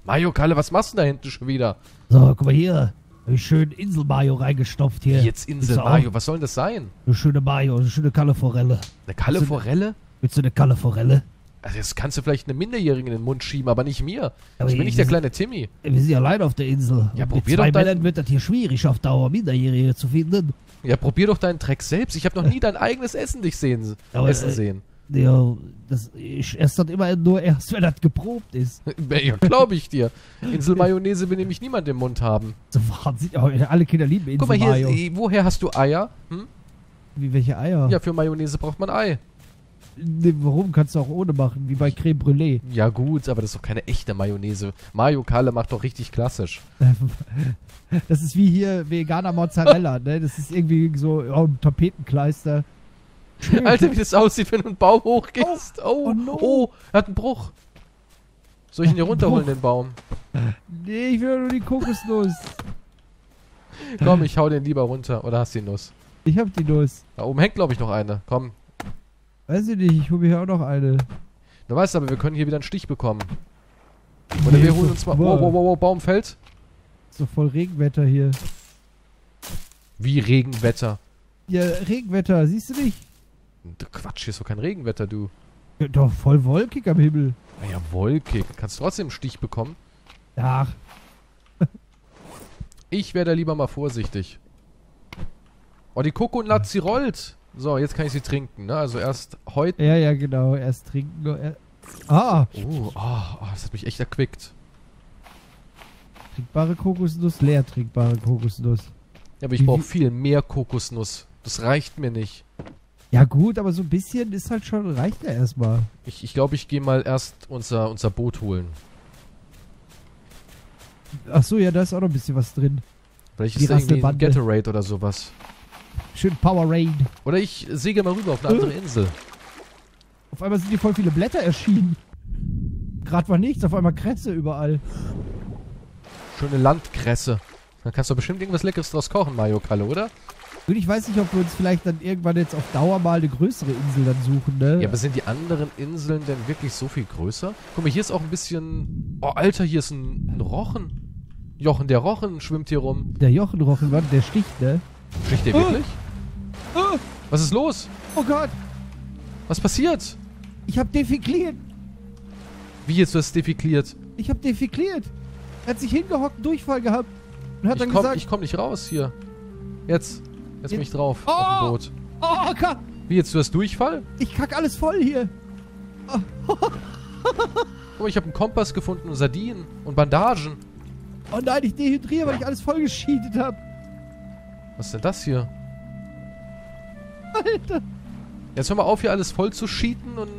Mayo, Kalle, was machst du denn da hinten schon wieder? So, guck mal hier. Hab ich schön Insel-Mayo reingestopft hier. Jetzt Insel Mayo, was soll denn das sein? Eine schöne Mayo, eine schöne Kalle-Forelle. Eine Kalle-Forelle? Willst du eine Kalle-Forelle? Also das kannst du vielleicht einem Minderjährigen in den Mund schieben, aber nicht mir. Aber Ich bin nicht der kleine Timmy. Wir sind ja allein auf der Insel. Ja, Und probier mit zwei doch Männern wird das hier schwierig, auf Dauer Minderjährige zu finden. Ja, probier doch deinen Dreck selbst. Ich habe noch nie dein eigenes Essen sehen. Ja, ich esse das immer nur erst, wenn das geprobt ist. Ja, glaube ich dir. Insel-Mayonnaise will nämlich niemand im Mund haben. So Wahnsinn. Oh, alle Kinder lieben Guck mal Insel-Mayo. hier, woher hast du Eier? Hm? Wie, welche Eier? Ja, für Mayonnaise braucht man Ei. Nee, warum? Kannst du auch ohne machen, wie bei Creme Brûlée. Ja gut, aber das ist doch keine echte Mayonnaise. Mayo Kalle macht doch richtig klassisch. Das ist wie hier veganer Mozzarella, ne? Das ist irgendwie so ein Tapetenkleister. Alter, wie das aussieht, wenn du einen Baum hochgehst. Oh no. Oh, er hat einen Bruch. Soll ich ihn hier runterholen, den Baum? Nee, ich will nur die Kokosnuss. Komm, ich hau den lieber runter. Oder hast du die Nuss? Ich hab die Nuss. Da oben hängt, glaube ich, noch eine. Komm. Weiß ich nicht, ich hole mir hier auch noch eine. Du weißt aber, wir können hier wieder einen Stich bekommen. Oder wir holen uns mal... Wow, Baum fällt. Ist doch voll Regenwetter hier. Wie Regenwetter? Ja, Regenwetter, siehst du nicht? Quatsch, hier ist doch kein Regenwetter, du. Ja, doch, voll wolkig am Himmel. Naja, wolkig. Kannst du trotzdem einen Stich bekommen? Ach. Ich wäre da lieber mal vorsichtig. Oh, die Kokonat, sie rollt. So, jetzt kann ich sie trinken, ne? Also erst heute... Ja, genau. Erst trinken. Das hat mich echt erquickt. Trinkbare Kokosnuss, leer trinkbare Kokosnuss. Ja, aber ich brauche viel mehr Kokosnuss. Das reicht mir nicht. Ja gut, aber so ein bisschen ist halt schon, reicht ja erstmal. Ich glaube, ich gehe mal erst unser Boot holen. Ach so, ja, da ist auch noch ein bisschen was drin. Vielleicht ist da irgendwie ein Gatorade oder sowas. Schön Power Rain. Oder ich segel mal rüber auf eine andere Insel. Auf einmal sind hier voll viele Blätter erschienen. Gerade war nichts, auf einmal Kresse überall. Schöne Landkresse. Dann kannst du bestimmt irgendwas Leckeres draus kochen, Mayo Kalle, oder? Und ich weiß nicht, ob wir uns vielleicht dann irgendwann jetzt auf Dauer mal eine größere Insel dann suchen, ne? Ja, aber sind die anderen Inseln denn wirklich so viel größer? Guck mal, hier ist auch ein bisschen... Oh, Alter, hier ist ein Rochen. Jochen, der Rochen schwimmt hier rum. Der Jochenrochen, Mann, der sticht, ne? Sticht der wirklich? Was ist los? Oh Gott! Was passiert? Ich hab defekliert! Wie jetzt, du hast defekliert? Ich hab defekliert! Er hat sich hingehockt, einen Durchfall gehabt. Und hat dann gesagt... Ich komm nicht raus hier. Jetzt bin ich drauf. Oh! Auf dem Boot. Oh Gott! Wie jetzt, du hast Durchfall? Ich kack alles voll hier! Guck mal, ich habe einen Kompass gefunden und Sardinen und Bandagen. Oh nein, ich dehydriere, weil ich alles voll gescheatet habe. Was ist denn das hier? Alter! Jetzt hör mal auf, hier alles voll zu cheaten und...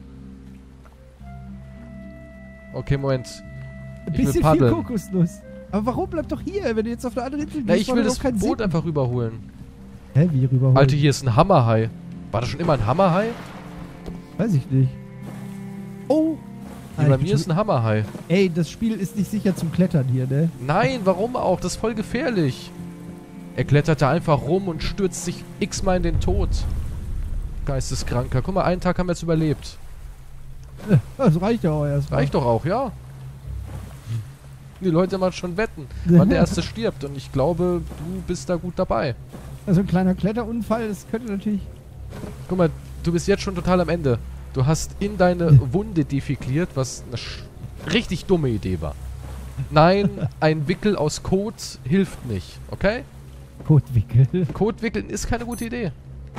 Okay, Moment. Ein bisschen viel Kokosnuss. Aber warum? Bleib doch hier, wenn du jetzt auf der anderen Insel gehst. Na, ich will das Boot einfach rüberholen. Hä, wie rüberholen? Alter, hier ist ein Hammerhai. War das schon immer ein Hammerhai? Weiß ich nicht. Oh! Hier bei mir ist ein Hammerhai. Ey, das Spiel ist nicht sicher zum Klettern hier, ne? Nein, warum auch? Das ist voll gefährlich. Er klettert da einfach rum und stürzt sich x-mal in den Tod. Geisteskranker. Guck mal, einen Tag haben wir jetzt überlebt. Das reicht ja auch erstmal. Reicht doch auch, ja. Die Leute machen schon Wetten, wann der Erste stirbt. Und ich glaube, du bist da gut dabei. Also ein kleiner Kletterunfall, das könnte natürlich... Guck mal, du bist jetzt schon total am Ende. Du hast in deine Wunde defekliert, was eine richtig dumme Idee war. Nein, ein Wickel aus Kot hilft nicht, okay? Kotwickel. Kotwickeln ist keine gute Idee.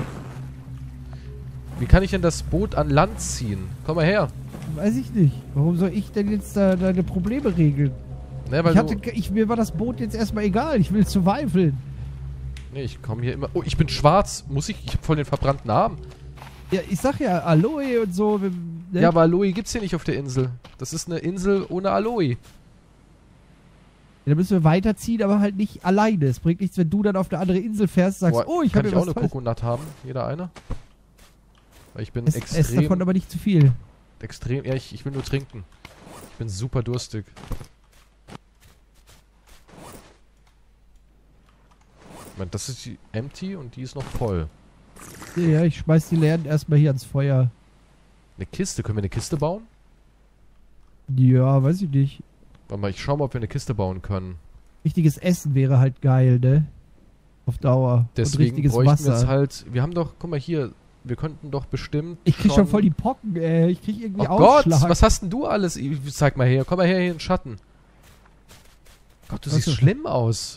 Wie kann ich denn das Boot an Land ziehen? Komm mal her. Weiß ich nicht. Warum soll ich denn jetzt da deine Probleme regeln? Ne, weil mir war das Boot jetzt erstmal egal. Ich will survivaln. Nee, ich komme hier immer... Oh, ich bin schwarz. Muss ich? Ich hab voll den verbrannten Arm. Ja, ich sag ja Aloe und so. Ne? Ja, aber Aloe gibt's hier nicht auf der Insel. Das ist eine Insel ohne Aloe. Ja, da müssen wir weiterziehen, aber halt nicht alleine. Es bringt nichts, wenn du dann auf eine andere Insel fährst und sagst, ich kann auch eine Kokonat haben. Jeder eine. Weil ich bin extrem... Ess davon aber nicht zu viel. Extrem... Ja, ich will nur trinken. Ich bin super durstig. Ich meine, das ist die empty und die ist noch voll. Ja, ich schmeiß die leeren erstmal hier ans Feuer. Eine Kiste? Können wir eine Kiste bauen? Ja, weiß ich nicht. Warte mal, ich schau mal, ob wir eine Kiste bauen können. Richtiges Essen wäre halt geil, ne? Auf Dauer. Deswegen und richtiges bräuchten wir Wasser. jetzt halt... Wir haben doch... Guck mal hier. Wir könnten doch bestimmt Ich krieg schon voll die Pocken, ey. Ich krieg irgendwie Oh Gott, Ausschlag. was hast denn du alles? Zeig mal her. Komm mal her hier in den Schatten. Gott, du Was siehst ist- schlimm aus.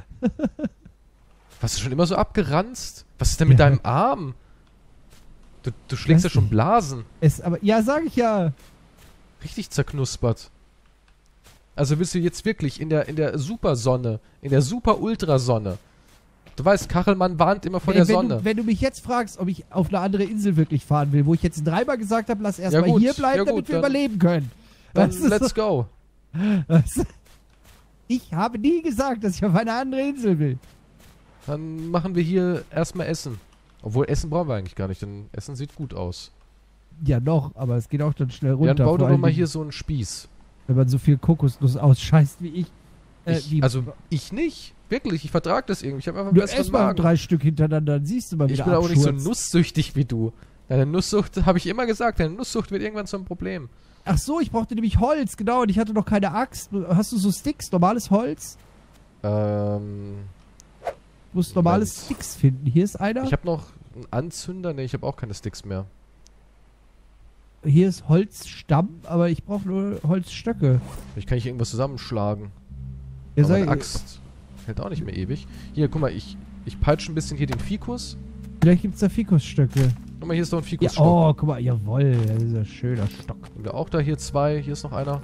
Warst du schon immer so abgeranzt? Was ist denn mit Ja. deinem Arm? Du schlägst ja Weiß schon nicht. Blasen. Aber ja, sag ich ja. Richtig zerknuspert. Also bist du jetzt wirklich in der Supersonne, in der Super-Ultrasonne. Du weißt, Kachelmann warnt immer vor der Sonne. Wenn du mich jetzt fragst, ob ich auf eine andere Insel wirklich fahren will, wo ich jetzt dreimal gesagt habe, lass erstmal gut, hier bleiben, ja damit gut, wir dann- überleben können. Dann Weißt du, let's go. so- Ich habe nie gesagt, dass ich auf eine andere Insel will. Dann machen wir hier erstmal Essen. Obwohl, Essen brauchen wir eigentlich gar nicht, denn Essen sieht gut aus. Ja, noch, aber es geht auch dann schnell Ja, runter. dann bau vor doch allen mal Dingen, hier so einen Spieß. wenn man so viel Kokosnuss ausscheißt wie ich. Also ich nicht. Wirklich, ich vertrag das irgendwie. Ich habe einfach einen du besseren ess mal Magen. 3 Stück hintereinander, dann siehst du mal, wie Ich der bin auch nicht so abschurzt. nusssüchtig wie du. Deine Nusssucht, habe ich immer gesagt, deine Nusssucht wird irgendwann zum Problem. Ach so, ich brauchte nämlich Holz, genau, und ich hatte noch keine Axt. Hast du so Sticks, normales Holz? Du musst normales Moment. Sticks finden. Hier ist einer. Ich habe noch einen Anzünder. Ne, ich habe auch keine Sticks mehr. Hier ist Holzstamm, aber ich brauche nur Holzstöcke. Vielleicht kann ich irgendwas zusammenschlagen. Ja, Aber sag, meine Axt hält auch nicht mehr ewig. Hier, guck mal, ich peitsche ein bisschen hier den Fikus. vielleicht gibt es da Fikusstöcke. Guck mal, hier ist doch ein Ja, Fikusstock. oh, guck mal, jawohl, das ist ein schöner Stock. Haben wir auch da hier 2. Hier ist noch einer.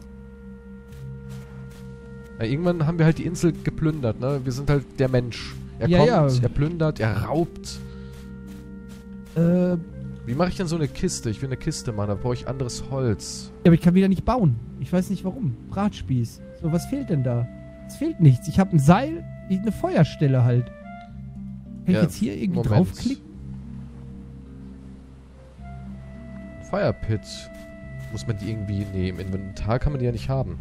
Ja, irgendwann haben wir halt die Insel geplündert, ne? Wir sind halt der Mensch. Er Ja, kommt, ja. er plündert, er raubt. Ja, Wie mache ich denn so eine Kiste? Ich will eine Kiste machen, da brauche ich anderes Holz. aber ich kann wieder nicht bauen. Ich weiß nicht warum. Bratspieß. So, was fehlt denn da? Es fehlt nichts. Ich habe ein Seil, eine Feuerstelle halt. Kann Ja, ich jetzt hier irgendwie Moment. draufklicken? Firepit. Muss man die irgendwie... Nee, im Inventar kann man die ja nicht haben.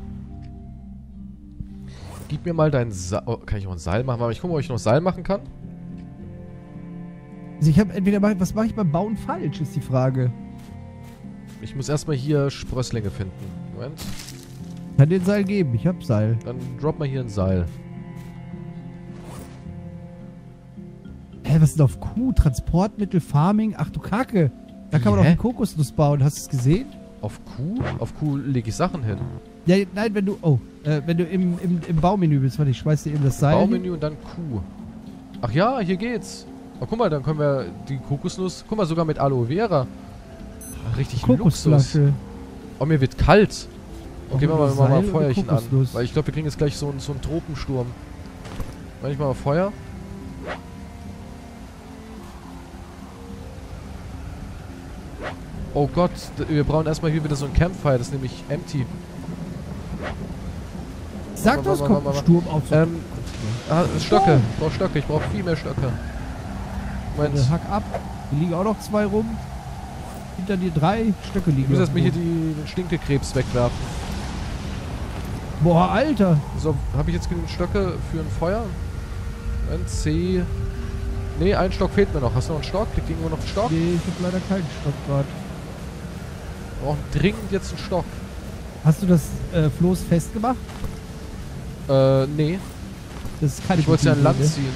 Gib mir mal dein Seil... Oh, kann ich auch ein Seil machen? Warte mal, ich gucke mal, ob ich noch Seil machen kann. Also ich habe entweder... Was mache ich beim Bauen falsch, ist die Frage. Ich muss erstmal hier Sprösslinge finden. Moment. Kann dir ein Seil geben. Ich habe Seil. Dann drop mal hier ein Seil. Hä, was ist denn auf Kuh? Transportmittel, Farming? Ach du Kacke. Da kann man Hä? doch eine Kokosnuss bauen. Hast du es gesehen? Auf Kuh? Auf Kuh lege ich Sachen hin. Ja, nein, wenn du... Oh, wenn du im Baumenü bist. Warte, ich schmeiß dir eben das Seil hin. Baumenü und dann Kuh. Ach ja, hier geht's. Oh, guck mal, dann können wir die Kokosnuss... Guck mal, sogar mit Aloe Vera. Richtig Luxus. Kokosflasche. Oh, mir wird kalt. Okay, Brauchen wir machen wir mal Seil ein oder Feuerchen an. Kokosnuss? Weil ich glaube, wir kriegen jetzt gleich so einen Tropensturm. Mach ich mal Feuer. Oh Gott, wir brauchen erstmal hier wieder so ein Campfire. Das ist nämlich empty. Sag doch, es kommt ein Sturm auf. Stöcke. Ich brauche Stöcke. Ich brauche viel mehr Stöcke. Moment. Hack ab. Hier liegen auch noch 2 rum. Hinter dir 3 Stöcke liegen. Ich muss noch erstmal hier rum. den Stinkekrebs wegwerfen. Boah, Alter. So, habe ich jetzt genügend Stöcke für ein Feuer? Ein C. Nee, ein Stock fehlt mir noch. Hast du noch einen Stock? Liegt irgendwo noch ein Stock? Nee, ich hab leider keinen Stock gerade. Wir brauchen dringend jetzt einen Stock. Hast du das Floß festgemacht? Nee. Das ist keine Ich wollte es ja an gute Land Idee, ziehen.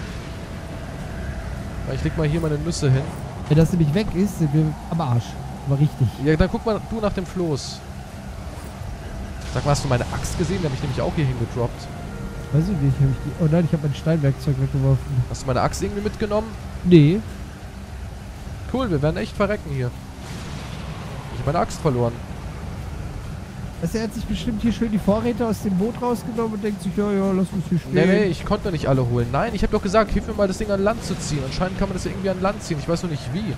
Ja, ich leg mal hier meine Nüsse hin. ne? Wenn das nämlich weg ist, sind wir am Arsch. Aber richtig. Ja, dann guck mal du nach dem Floß. Sag mal, hast du meine Axt gesehen? Die habe ich nämlich auch hier hingedroppt. Weiß ich nicht. Hab ich die, oh nein, ich habe mein Steinwerkzeug weggeworfen. Hast du meine Axt irgendwie mitgenommen? Nee. Cool, wir werden echt verrecken hier. Ich habe meine Axt verloren. Also er hat sich bestimmt hier schön die Vorräte aus dem Boot rausgenommen und denkt sich, ja, lass uns hier stehen. Nee, ich konnte nicht alle holen. Nein, ich habe doch gesagt, hilf mir mal das Ding an Land zu ziehen. Anscheinend kann man das ja irgendwie an Land ziehen. Ich weiß nur nicht wie.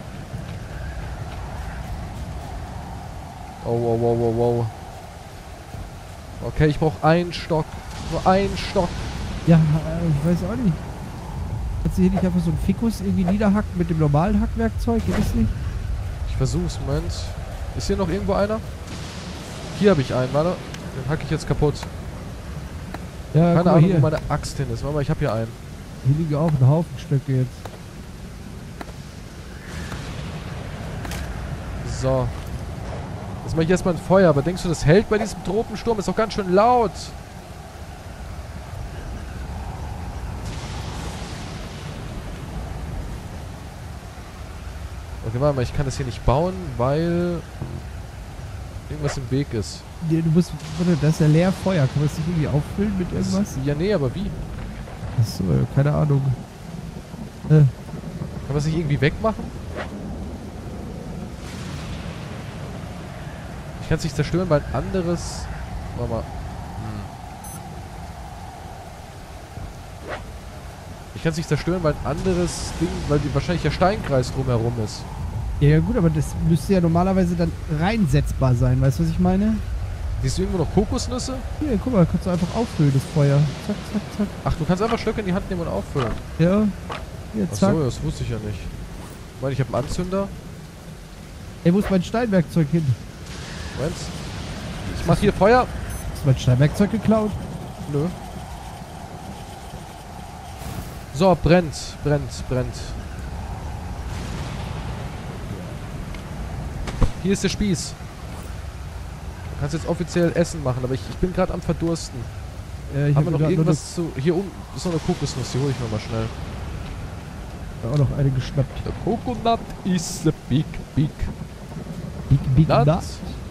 Oh, wow, wow, wow, wow. Okay, ich brauche einen Stock. Nur einen Stock. Ja, ich weiß auch nicht. Kannst du hier nicht einfach so einen Fikus irgendwie niederhacken mit dem normalen Hackwerkzeug? Geht das nicht? Ich versuch's, Moment. Ist hier noch irgendwo einer? Hier habe ich einen, warte. Den hacke ich jetzt kaputt. Ja, Keine guck mal Ahnung, hier. wo meine Axt hin ist. Warte mal, ich habe hier einen. Hier liegen auch ein Haufen Stöcke jetzt. So. Jetzt mache ich erstmal ein Feuer, aber denkst du, das hält bei diesem Tropensturm? Ist doch ganz schön laut. Okay, warte mal, ich kann das hier nicht bauen, weil irgendwas im Weg ist. Nee, du musst, warte, das ist ja leer Feuer. Kann man das nicht irgendwie auffüllen mit irgendwas? Ja, nee, aber wie? Achso, keine Ahnung. Kann man es nicht irgendwie wegmachen? Ich kann es nicht zerstören, weil ein anderes... Warte mal. Ich kann es nicht zerstören, weil ein anderes Ding... Weil die wahrscheinlich der Steinkreis drumherum ist. Ja gut, aber das müsste ja normalerweise dann reinsetzbar sein. Weißt du, was ich meine? Siehst du irgendwo noch Kokosnüsse? Hier, guck mal, kannst du einfach auffüllen, das Feuer. Zack, zack, zack. Ach, du kannst einfach Stöcke in die Hand nehmen und auffüllen. Ja. Hier, zack. Achso, das wusste ich ja nicht. Ich meine, ich habe einen Anzünder. Ey, wo ist mein Steinwerkzeug hin? Moment. Ich mach hier Feuer. Ist mein Steinwerkzeug geklaut? Nö. So, brennt, brennt, brennt. Hier ist der Spieß. Du kannst jetzt offiziell Essen machen, aber ich bin gerade am Verdursten. Ich Haben wir noch irgendwas zu... Hier unten ist noch eine Kokosnuss, die hole ich nochmal schnell. auch noch eine geschnappt. The coconut is the big, big Big nut. Nut.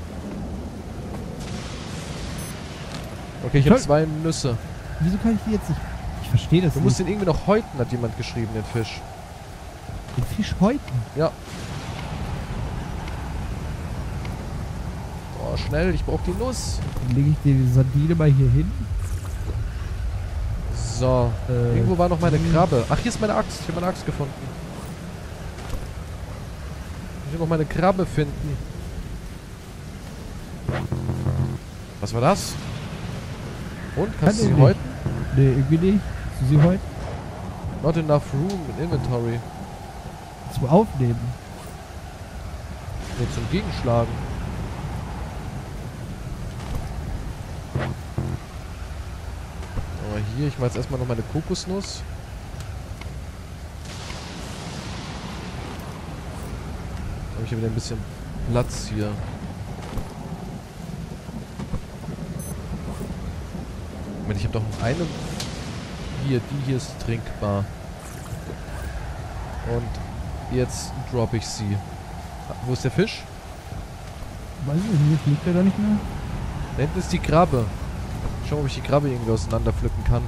Okay, ich habe 2 Nüsse. Wieso kann ich die jetzt nicht... Ich verstehe das Du nicht. musst den irgendwie noch häuten, hat jemand geschrieben, den Fisch. Den Fisch häuten? Ja. Oh, schnell, ich brauche die Nuss. Dann lege ich die Sardine mal hier hin. So. Irgendwo war noch meine Krabbe. Ach, hier ist meine Axt. Ich habe meine Axt gefunden. Ich will noch meine Krabbe finden. Was war das? Und? Kannst du sie nicht. häuten? Nee, irgendwie nicht. Kannst du sie häuten? Not enough room in inventory. Zum Aufnehmen. Nee, zum Gegenschlagen. Aber hier, ich mache jetzt erstmal noch meine Kokosnuss. Habe ich hier wieder ein bisschen Platz hier. Moment, ich habe doch noch eine. Hier, die hier ist trinkbar. Und jetzt droppe ich sie. Wo ist der Fisch? Weiß ich nicht, liegt der da nicht mehr? Da hinten ist die Krabbe. Schau mal, ob ich die Krabbe irgendwie auseinander pflücken kann.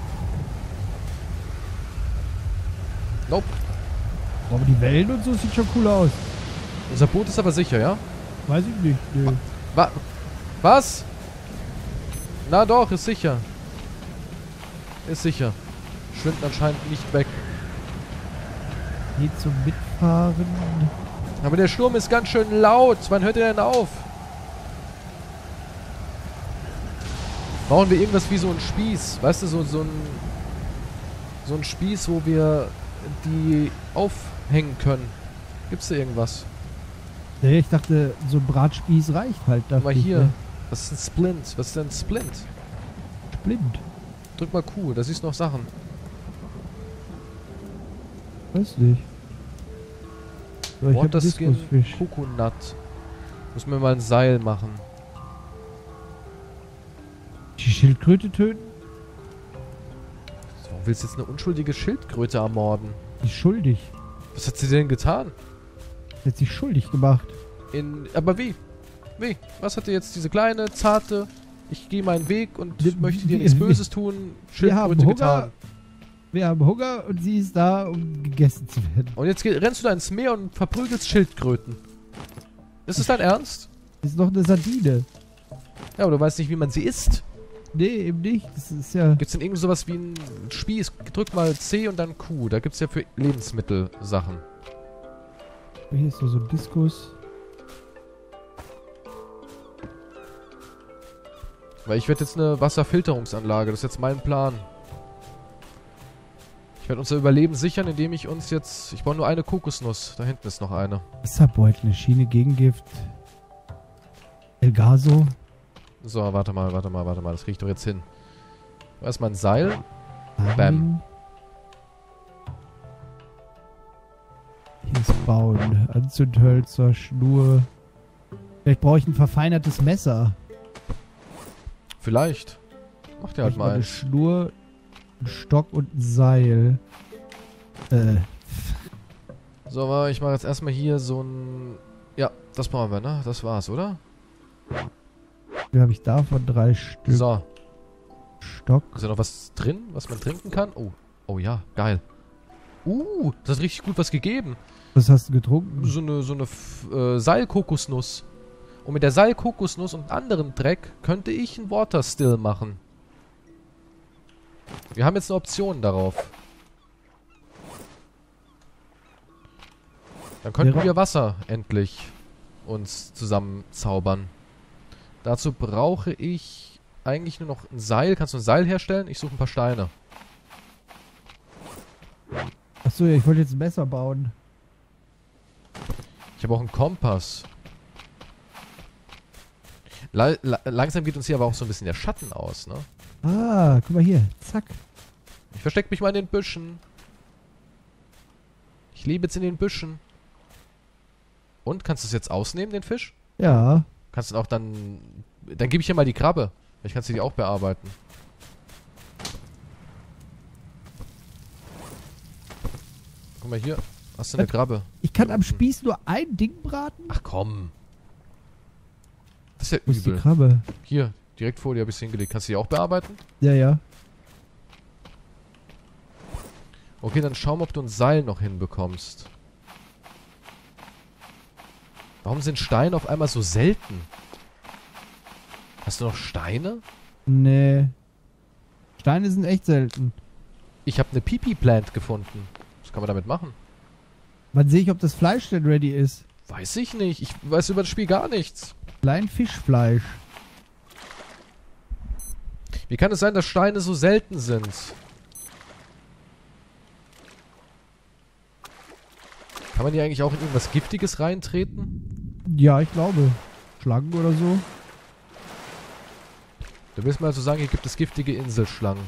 Nope. Aber die Wellen und so sieht schon cool aus. Unser Boot ist aber sicher, ja? Weiß ich nicht. Nö. Was? Na doch, ist sicher. Ist sicher. Schwimmt anscheinend nicht weg. Geht zum Mitfahren. Aber der Sturm ist ganz schön laut. Wann hört er denn auf? Brauchen wir irgendwas wie so ein Spieß? Weißt du, so ein Spieß, wo wir die aufhängen können. Gibt's da irgendwas? Nee, ich dachte, so ein Bratspieß reicht halt. Guck mal dachte ich, hier. ne? Das ist ein Splint. Was ist denn ein Splint? Blind. Drück mal Q, da siehst du noch Sachen. Weiß nicht. So, ich hab Waterskin Diskusfisch. Coconut. Muss mir mal ein Seil machen. Die Schildkröte töten? Warum willst du jetzt eine unschuldige Schildkröte ermorden? Die ist schuldig. Was hat sie denn getan? Die hat sich schuldig gemacht. Aber wie? Wie? Was hat dir jetzt diese kleine, zarte, ich gehe meinen Weg und möchte dir nichts Böses tun, Schildkröte getan? Wir haben Hunger und sie ist da, um gegessen zu werden. Und jetzt rennst du da ins Meer und verprügelst Schildkröten. Ist das dein Ernst? Das ist noch eine Sardine. Ja, aber du weißt nicht, wie man sie isst. Nee, eben nicht. Das ist ja... Gibt's denn irgendwie sowas wie einen Spieß? Drück mal C und dann Q. Da gibt's ja für Lebensmittel Sachen. Hier ist noch so ein Diskus. Weil ich werde jetzt eine Wasserfilterungsanlage. Das ist jetzt mein Plan. Ich werde unser Überleben sichern, indem ich uns jetzt... Ich brauche nur eine Kokosnuss. Da hinten ist noch eine. Wasserbeutel, eine Schiene Gegengift. El Gaso. So, warte mal. Das kriege ich doch jetzt hin. Erstmal ein Seil. Bam. Hier ist Bauen. Anzündhölzer, Schnur. Vielleicht brauche ich ein verfeinertes Messer. Vielleicht. Mach dir halt Ich mal eine eins. Schnur, einen Stock und ein Seil. So, aber ich mache jetzt erstmal hier so ein... Ja, das brauchen wir, ne? Das war's, oder? Wie habe ich davon 3 Stück? So. Stock. Ist da noch was drin, was man trinken kann? Oh. Oh ja, geil. Das hat richtig gut was gegeben. Was hast du getrunken? So eine Seilkokosnuss. Und mit der Seilkokosnuss und anderen Dreck könnte ich ein Water Still machen. Wir haben jetzt eine Option darauf. Dann könnten wir Wasser endlich uns zusammenzaubern. Dazu brauche ich eigentlich nur noch ein Seil. Kannst du ein Seil herstellen? Ich suche ein paar Steine. Achso, ja, ich wollte jetzt ein Messer bauen. Ich habe auch einen Kompass. Langsam geht uns hier aber auch so ein bisschen der Schatten aus, ne? Ah, guck mal hier. Zack. Ich verstecke mich mal in den Büschen. Ich lebe jetzt in den Büschen. Und, kannst du es jetzt ausnehmen, den Fisch? Ja. Kannst du auch dann... Dann gebe ich dir mal die Krabbe. Vielleicht kannst du die auch bearbeiten. Guck mal hier. Hast du eine Krabbe? Ich kann am Spieß nur ein Ding braten? Ach komm. Das ist ja Wo ist die übel. Krabbe? Hier, direkt vor dir habe ich es hingelegt. Kannst du die auch bearbeiten? Ja, ja. Okay, dann schau mal, ob du ein Seil noch hinbekommst. Warum sind Steine auf einmal so selten? Hast du noch Steine? Nee. Steine sind echt selten. Ich habe eine Pipi-Plant gefunden. Was kann man damit machen? Wann sehe ich, ob das Fleisch denn ready ist? Weiß ich nicht. Ich weiß über das Spiel gar nichts. Klein Fischfleisch. Wie kann es sein, dass Steine so selten sind? Kann man hier eigentlich auch in irgendwas Giftiges reintreten? Ja, ich glaube. Schlangen oder so. Du willst mal also sagen, hier gibt es giftige Inselschlangen.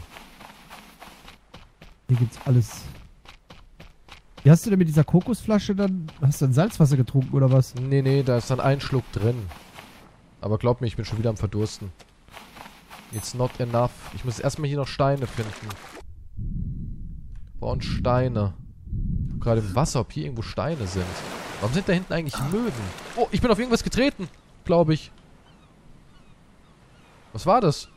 Hier gibt's alles. Wie hast du denn mit dieser Kokosflasche dann? Hast du dann Salzwasser getrunken oder was? Nee, da ist dann ein Schluck drin. Aber glaub mir, ich bin schon wieder am Verdursten. It's not enough. Ich muss erstmal hier noch Steine finden. Wir brauchen Steine. Ich guck gerade im Wasser, ob hier irgendwo Steine sind. Warum sind da hinten eigentlich Möwen? Oh, ich bin auf irgendwas getreten. Glaube ich. Was war das?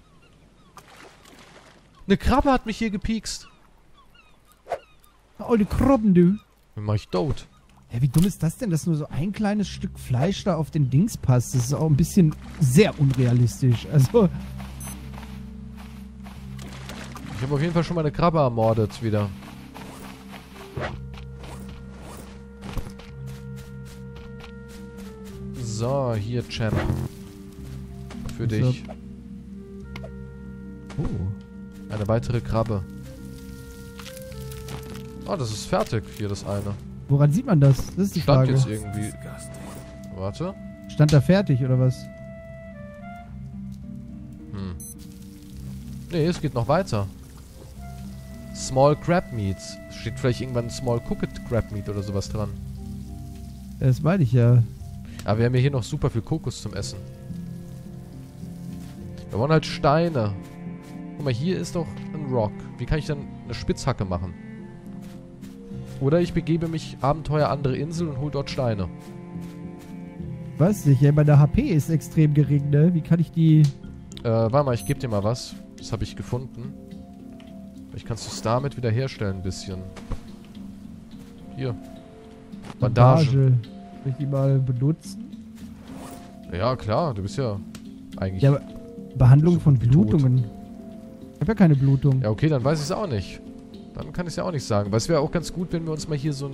Eine Krabbe hat mich hier gepiekst. Oh, die Krabben, du. Dann mach ich tot. Ja, wie dumm ist das denn, dass nur so ein kleines Stück Fleisch da auf den Dings passt? Das ist auch ein bisschen sehr unrealistisch. Also, Ich habe auf jeden Fall schon mal eine Krabbe ermordet wieder. So, hier, Champ. Für Was dich. oh. Eine weitere Krabbe. Oh, das ist fertig, hier das eine. Woran sieht man das? Das ist die Stand Frage. jetzt irgendwie. Warte. Stand da fertig oder was? Nee, es geht noch weiter. Small Crab Meats. Steht vielleicht irgendwann Small Cooked Crab Meat oder sowas dran. Ja, das meine ich ja. Aber wir haben ja hier noch super viel Kokos zum Essen. Wir wollen halt Steine. Guck mal, hier ist doch ein Rock. Wie kann ich dann eine Spitzhacke machen? Oder ich begebe mich Abenteuer andere Insel und hol dort Steine. Weiß nicht, ja, meine HP ist extrem gering, ne? Wie kann ich die... Warte mal, ich gebe dir mal was. Das habe ich gefunden. Vielleicht kannst du es damit wieder herstellen ein bisschen. Hier. Bandagen. Soll ich die mal benutzen? Ja, klar, du bist ja eigentlich... Ja, aber Behandlung so von gut wie tot. Blutungen. Ich habe ja keine Blutung. Ja, okay, dann weiß ich es auch nicht. Dann kann ich es ja auch nicht sagen. Weil es wäre auch ganz gut, wenn wir uns mal hier so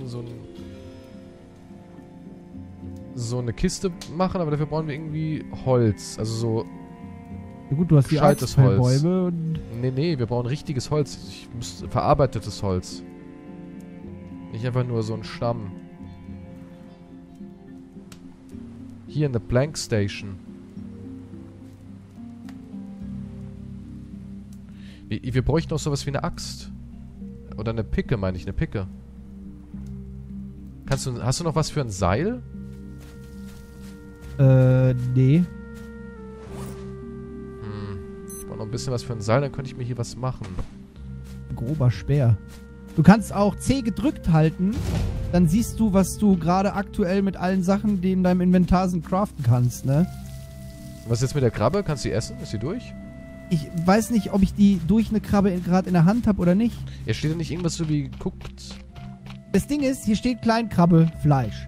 eine Kiste machen, aber dafür brauchen wir irgendwie Holz. Also so... Ja gut, du hast die gescheites Holz. Bäume und... Nee, wir brauchen richtiges Holz. Ich muss verarbeitetes Holz. Nicht einfach nur so ein Stamm. Hier in der Blank Station. Wir bräuchten noch sowas wie eine Axt. Oder eine Picke, meine ich, eine Picke. Hast du noch was für ein Seil? Nee. Ich brauche noch ein bisschen was für ein Seil, dann könnte ich mir hier was machen. Grober Speer. Du kannst auch C gedrückt halten. Dann siehst du, was du gerade aktuell mit allen Sachen, die in deinem Inventar sind, craften kannst, ne? Was ist jetzt mit der Krabbe? Kannst du die essen? Ist sie durch? Ich weiß nicht, ob ich die durch eine Krabbe gerade in der Hand habe oder nicht. Hier steht ja nicht irgendwas so wie guckt. Das Ding ist, hier steht Kleinkrabbe Fleisch.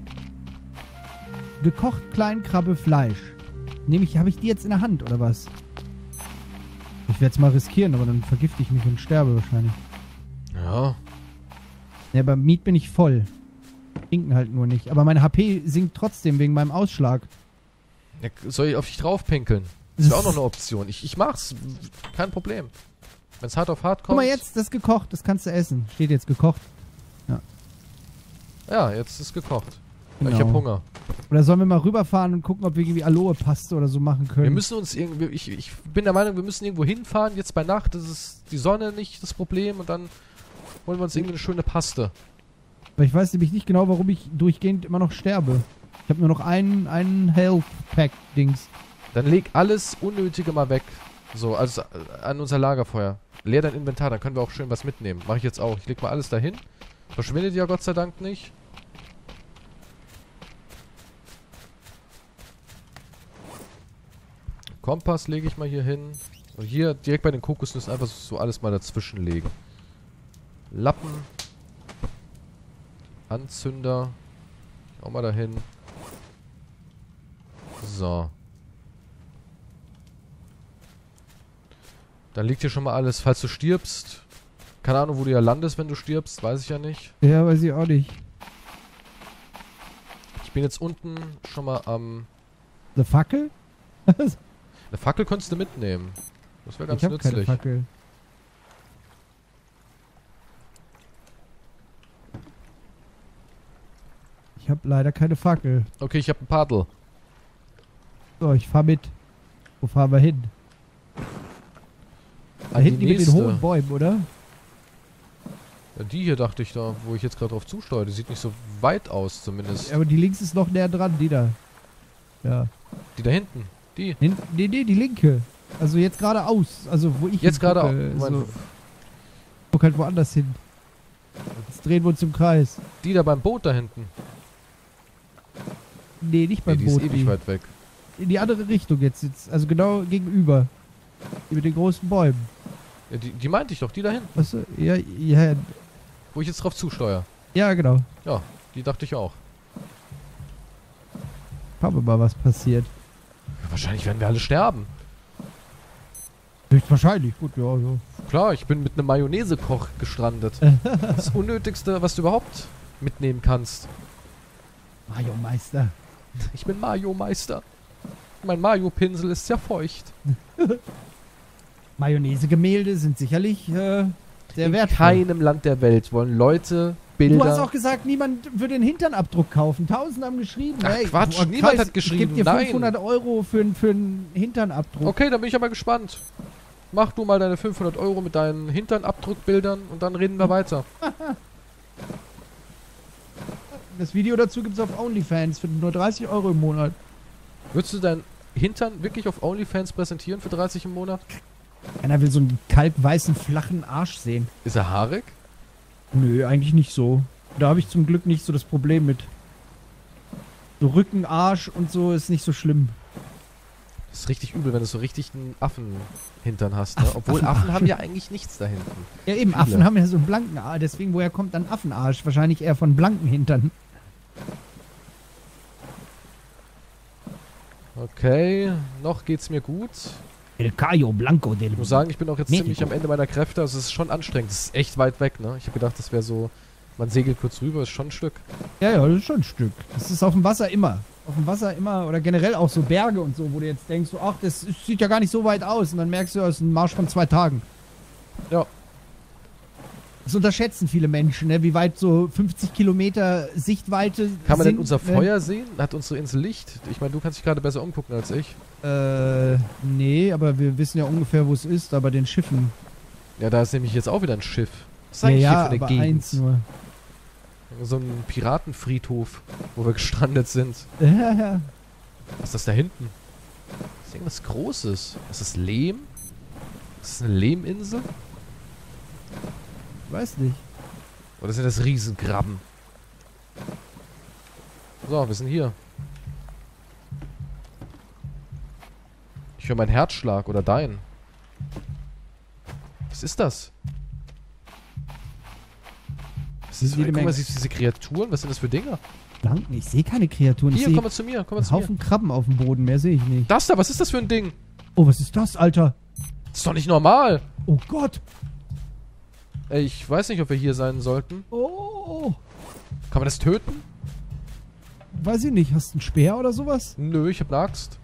Gekocht Kleinkrabbe Fleisch. Habe ich die jetzt in der Hand, oder was? Ich werde es mal riskieren, aber dann vergifte ich mich und sterbe wahrscheinlich. Ja. Ja, beim Meat bin ich voll. Trinken halt nur nicht. Aber meine HP sinkt trotzdem wegen meinem Ausschlag. Ja, soll ich auf dich draufpinkeln? Das wäre auch noch eine Option. Ich mach's. Kein Problem. Wenn es hart auf hart kommt. Guck mal jetzt, das ist gekocht. Das kannst du essen. Steht jetzt gekocht. Ja, jetzt ist gekocht. Genau. Ich hab Hunger. Oder sollen wir mal rüberfahren und gucken, ob wir irgendwie Aloe-Paste oder so machen können? Wir müssen uns irgendwie. Ich bin der Meinung, wir müssen irgendwo hinfahren. Jetzt bei Nacht. Das ist die Sonne nicht das Problem. Und dann holen wir uns irgendwie eine schöne Paste. Aber ich weiß nämlich nicht genau, warum ich durchgehend immer noch sterbe. Ich habe nur noch einen Health-Pack-Dings. Dann leg alles Unnötige mal weg. So, also an unser Lagerfeuer. Leer dein Inventar, dann können wir auch schön was mitnehmen. Mache ich jetzt auch. Ich leg mal alles dahin. Verschwindet ja Gott sei Dank nicht. Kompass lege ich mal hier hin. Und hier direkt bei den Kokosnüssen einfach so alles mal dazwischen legen. Lappen. Anzünder. Auch mal dahin. So. Dann liegt hier schon mal alles, falls du stirbst. Keine Ahnung, wo du ja landest, wenn du stirbst. Weiß ich ja nicht. Ja, weiß ich auch nicht. Ich bin jetzt unten schon mal am... Eine Fackel? Eine Fackel könntest du mitnehmen. Das wäre ganz Ich habe keine nützlich. Fackel. Ich habe leider keine Fackel. Okay, ich habe ein Paddel. So, ich fahr mit. Wo fahren wir hin? Da An hinten die die mit den nächste. hohen Bäumen, oder? Ja, die hier dachte ich da, wo ich jetzt gerade drauf zusteuere. Die sieht nicht so weit aus zumindest. Ja, aber die links ist noch näher dran, die da. Ja. Die da hinten. Die. Nee, die linke. Also jetzt geradeaus. Also wo ich Jetzt gerade hingucke. So. Guck halt woanders hin. Jetzt drehen wir uns im Kreis. Die da beim Boot da hinten. Nee, nicht beim Die Boot. ist ewig weit weg. In die andere Richtung jetzt. Also genau gegenüber. Die mit den großen Bäumen. Ja, die meinte ich doch, die da hinten. Weißt du? Ja, Wo ich jetzt drauf zusteuere. ja, genau. Ja, die dachte ich auch. Schauen wir mal, was passiert. Ja, wahrscheinlich werden wir alle sterben. Höchstwahrscheinlich. Gut, ja, so. Klar, ich bin mit einem Mayonnaise-Koch gestrandet. Das Unnötigste, was du überhaupt mitnehmen kannst. Mario Meister. Ich bin Mayo-Meister. Mein Mayo-Pinsel ist sehr feucht. Mayonnaise-Gemälde sind sicherlich sehr In wertvoll. keinem Land der Welt wollen Leute Bilder... Du hast auch gesagt, niemand würde den Hinternabdruck kaufen. Tausend haben geschrieben. Ach, hey, Quatsch, boah, niemand Kreis, hat geschrieben, Ich gebe dir nein. 500 Euro für einen Hinternabdruck. Okay, dann bin ich aber gespannt. Mach du mal deine 500 Euro mit deinen Hinternabdruckbildern und dann reden wir weiter. Das Video dazu gibt es auf OnlyFans für nur 30 Euro im Monat. Würdest du deinen Hintern wirklich auf OnlyFans präsentieren für 30 im Monat? Einer will so einen kalkweißen, flachen Arsch sehen. Ist er haarig? Nö, eigentlich nicht so. Da habe ich zum Glück nicht so das Problem mit. So Rücken, Arsch und so ist nicht so schlimm. Das ist richtig übel, wenn du so richtig einen Affenhintern hast. Ne? Obwohl Affenarsch. Affen haben ja eigentlich nichts da hinten. Ja eben, Viele. Affen haben ja so einen blanken Arsch. Deswegen, woher kommt dann Affenarsch? Wahrscheinlich eher von blanken Hintern. Okay, noch geht's mir gut. El Cayo Blanco del... Ich muss sagen, ich bin auch jetzt Mexiko. ziemlich am Ende meiner Kräfte. Also es ist schon anstrengend. Es ist echt weit weg, ne? Ich habe gedacht, das wäre so... Man segelt kurz rüber, ist schon ein Stück. Ja, das ist schon ein Stück. Das ist auf dem Wasser immer. Auf dem Wasser immer, oder generell auch so Berge und so, wo du jetzt denkst, so, ach, sieht ja gar nicht so weit aus. Und dann merkst du, das ist ein Marsch von 2 Tagen. Ja. Das unterschätzen viele Menschen, ne? Wie weit so 50 Kilometer Sichtweite Kann man sind, denn unser Feuer sehen? Hat unsere Insel Licht? Ich meine, du kannst dich gerade besser umgucken als ich. Nee, aber wir wissen ja ungefähr, wo es ist, aber den Schiffen. Ja, da ist nämlich jetzt auch wieder ein Schiff. Was ist Ja, eigentlich ja, hier für eine aber Gegend? eins nur. So ein Piratenfriedhof, wo wir gestrandet sind. Ja, ja. Was ist das da hinten? Das ist irgendwas Großes. Ist das Lehm? Ist das eine Lehminsel? Weiß nicht. Oder sind das Riesenkrabben? So, wir sind hier. Ich höre meinen Herzschlag oder deinen. Was ist das? Was ist, guck mal, siehst du diese Kreaturen? Was sind das für Dinger? Blanken, ich sehe keine Kreaturen. Hier, Ich komm mal zu mir, komm mal sehe zu einen mir. Haufen Krabben auf dem Boden, mehr sehe ich nicht. Das da, was ist das für ein Ding? Oh, was ist das, Alter? Das ist doch nicht normal. Oh Gott. Ey, ich weiß nicht, ob wir hier sein sollten. Oh. Kann man das töten? Weiß ich nicht. Hast du einen Speer oder sowas? Nö, ich hab eine Axt.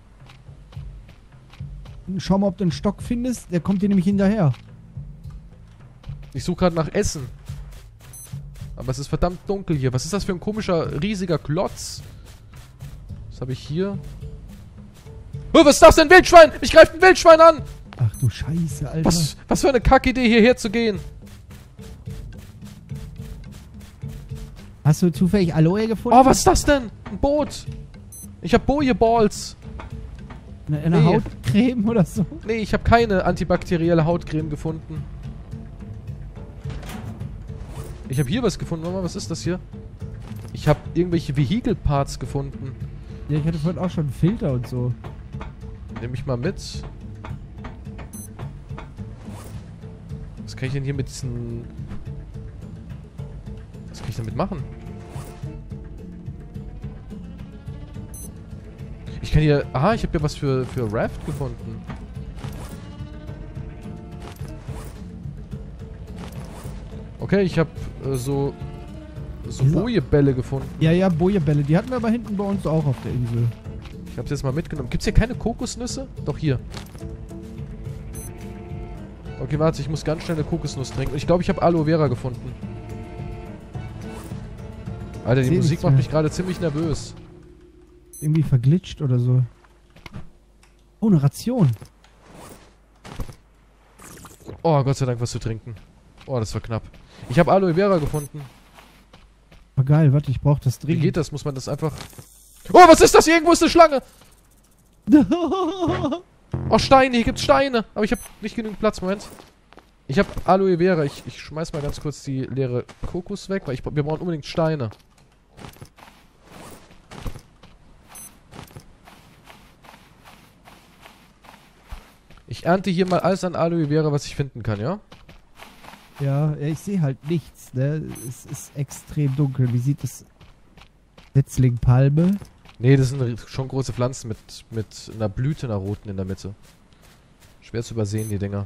Schau mal, ob du einen Stock findest. Der kommt dir nämlich hinterher. Ich suche gerade nach Essen. Aber es ist verdammt dunkel hier. Was ist das für ein komischer, riesiger Klotz? Was habe ich hier? Oh, was ist das denn? Wildschwein! Mich greift ein Wildschwein an! Ach du Scheiße, Alter. Was für eine Kackidee, hierher zu gehen. Hast du zufällig Aloe gefunden? Oh, was ist das denn? Ein Boot. Ich habe Boje-Balls. Eine Nee. Hautcreme oder so? Nee, ich habe keine antibakterielle Hautcreme gefunden. Ich habe hier was gefunden. Warte mal, was ist das hier? Ich habe irgendwelche Vehikelparts gefunden. Ja, ich hatte vorhin auch schon einen Filter und so. Nehme ich mal mit. Was kann ich denn hier mit diesen... Was kann ich damit machen? Ich kann hier... Aha, ich habe hier was für Raft gefunden. Okay, ich habe so Wieso? Bojebälle gefunden. Ja, Bojebälle. Die hatten wir aber hinten bei uns auch auf der Insel. Ich habe jetzt mal mitgenommen. Gibt's hier keine Kokosnüsse? Doch, hier. Okay, warte, ich muss ganz schnell eine Kokosnuss trinken. Ich glaube, ich habe Aloe Vera gefunden. Alter, die Seh Musik nichts macht mehr. mich gerade ziemlich nervös. Irgendwie verglitscht oder so. Oh, eine Ration. Oh, Gott sei Dank was zu trinken. Oh, das war knapp. Ich habe Aloe Vera gefunden. War geil, warte, ich brauch das Wie dringend. geht das? Muss man das einfach... Oh, was ist das? Hier irgendwo ist eine Schlange. Oh, Steine. Hier gibt's Steine. Aber ich habe nicht genügend Platz. Moment. Ich habe Aloe Vera. Ich schmeiß mal ganz kurz die leere Kokos weg, weil wir brauchen unbedingt Steine. Ich ernte hier mal alles an Aloe Vera, was ich finden kann, ja? Ja, ich sehe halt nichts, ne? Es ist extrem dunkel. Wie sieht es? Setzlingpalme. Nee, das sind schon große Pflanzen mit einer Blüte, einer roten in der Mitte. Schwer zu übersehen, die Dinger.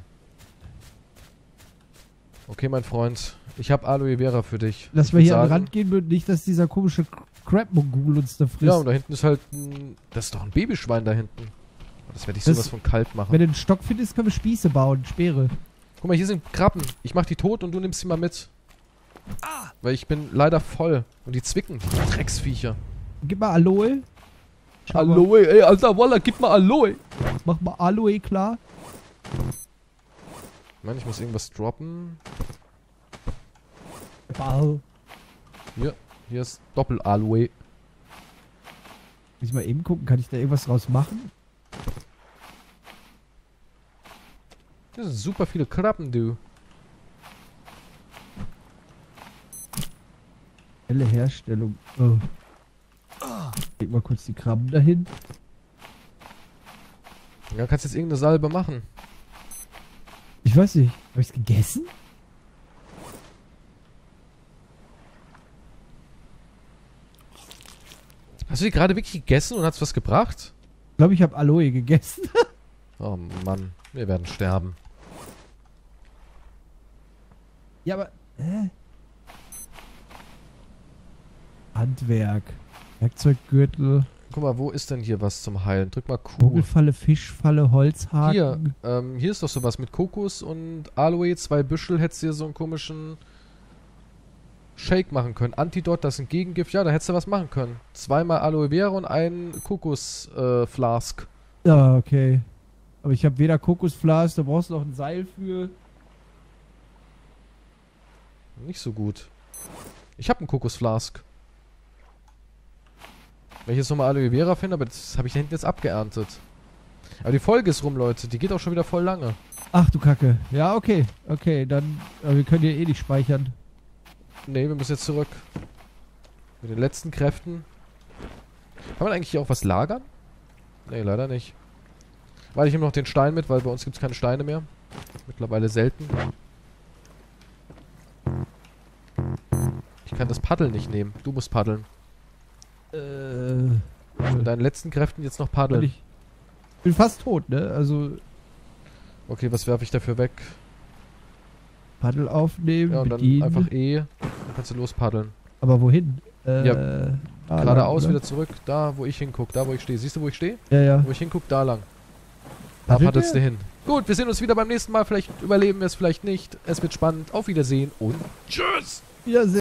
Okay, mein Freund. Ich habe Aloe Vera für dich. Lass Ich mal würd hier an den sagen- Rand gehen und nicht, dass dieser komische Crab-Mogul uns da frisst. Ja, und da hinten ist halt ein... Das ist doch ein Babyschwein da hinten. Oh, das werde ich Das- sowas von kalt machen. Wenn du einen Stock findest, können wir Spieße bauen, Speere. Guck mal, hier sind Krabben. Ich mach die tot und du nimmst sie mal mit. Weil ich bin leider voll. Und die zwicken, die Drecksviecher. Gib mal Aloe. Schau mal. Aloe, ey, alter Walla, gib mal Aloe. Mach mal Aloe klar. Mann, ich muss irgendwas droppen. Bau. Hier ist Doppel-Aloe. Muss ich mal eben gucken, kann ich da irgendwas draus machen? Hier sind super viele Krabben, du. Helle Herstellung. Oh. Leg mal kurz die Krabben dahin. Ja, kannst jetzt irgendeine Salbe machen. Ich weiß nicht. Hab ich's gegessen? Hast du die gerade wirklich gegessen und hat's was gebracht? Ich glaube, ich habe Aloe gegessen. Oh Mann, wir werden sterben. Ja, aber... Handwerk. Werkzeuggürtel. Guck mal, wo ist denn hier was zum Heilen? Drück mal Q. Vogelfalle, Fischfalle, Holzhaken. Hier ist doch sowas mit Kokos und Aloe, 2 Büschel, hättest du hier so einen komischen Shake machen können. Antidot, das ist ein Gegengift. Ja, da hättest du was machen können. 2-mal Aloe Vera und ein Kokos-Flask. Ja, okay. Aber ich habe weder Kokosflas, da brauchst du noch ein Seil für. Nicht so gut. Ich habe einen Kokosflask. Wenn ich jetzt nochmal Aloe Vera finde, aber das habe ich da hinten jetzt abgeerntet. Aber die Folge ist rum, Leute. Die geht auch schon wieder voll lange. Ach du Kacke. Ja, okay. Okay, dann... Aber wir können hier eh nicht speichern. Nee, wir müssen jetzt zurück. Mit den letzten Kräften. Kann man eigentlich hier auch was lagern? Nee, leider nicht. Weil ich nehme noch den Stein mit, weil bei uns gibt es keine Steine mehr. Mittlerweile selten. Ich kann das Paddel nicht nehmen. Du musst paddeln. Mit deinen letzten Kräften jetzt noch paddeln. Ich bin fast tot, ne? Also... Okay, was werfe ich dafür weg? Paddel aufnehmen, Ja, und bedienen. dann einfach E. Dann kannst du los paddeln. Aber wohin? Geradeaus lang, wieder zurück. Da, wo ich hinguck. Da, wo ich stehe. Siehst du, wo ich stehe? Ja, ja. Wo ich hinguck, da lang. Da Paddelt paddelst du der? hin. Gut, wir sehen uns wieder beim nächsten Mal. Vielleicht überleben wir es, vielleicht nicht. Es wird spannend. Auf Wiedersehen und tschüss! Ja,